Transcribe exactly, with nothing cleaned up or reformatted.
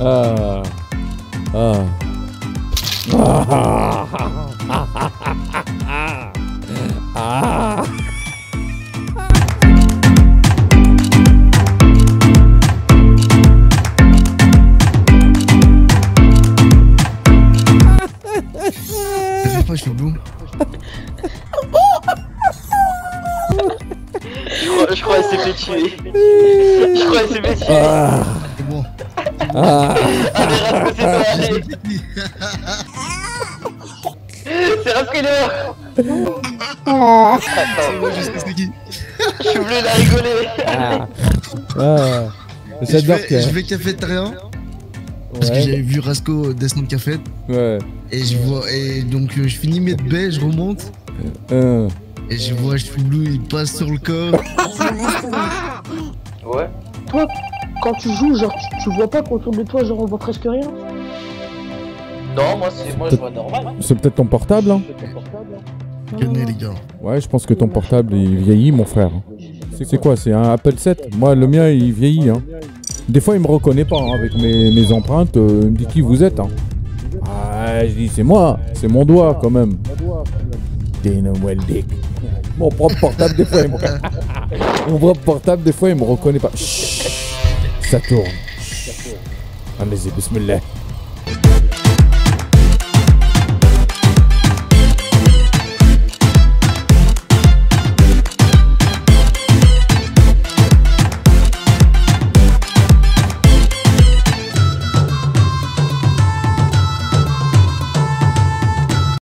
Ah. Ah. Ah. Ah. Je suis blou. Je crois, je crois qu'elle s'est fait tuer. Je crois qu'elle s'est fait tuer. Ah. C'est bon. Ah. Ah, mais Rasco, c'est toi. C'est Rasco, il est mort. C'est moi, je sais c'est qui. Je suis venu la rigoler. Ah. Ah. Je J'adore vais, que. je vais cafétéria. Parce que Ouais. j'avais vu Rasco descendre café. Ouais. Et je vois. Et donc euh, je finis mes baies, je remonte. Euh. Et je vois, je suis bleu, il passe sur le corps. Ouais. Toi, quand tu joues, genre, tu, tu vois pas qu'autour de toi, genre, on voit presque rien? Non, moi, c'est moi, je vois normal. C'est peut-être ton portable, hein? Calmez les gars. Ouais, je pense que ton portable il vieillit, mon frère. C'est quoi? C'est un Apple sept? Moi, le mien il vieillit, hein. Des fois, il me reconnaît pas hein, avec mes, mes empreintes. Euh, il me dit qui vous êtes, hein. Ah, je dis c'est moi, c'est mon doigt quand même. Dick. Mon propre portable, des fois, il me... Mon propre portable, des fois, il me reconnaît pas. Chut, ça tourne. Allez-y, bismillah.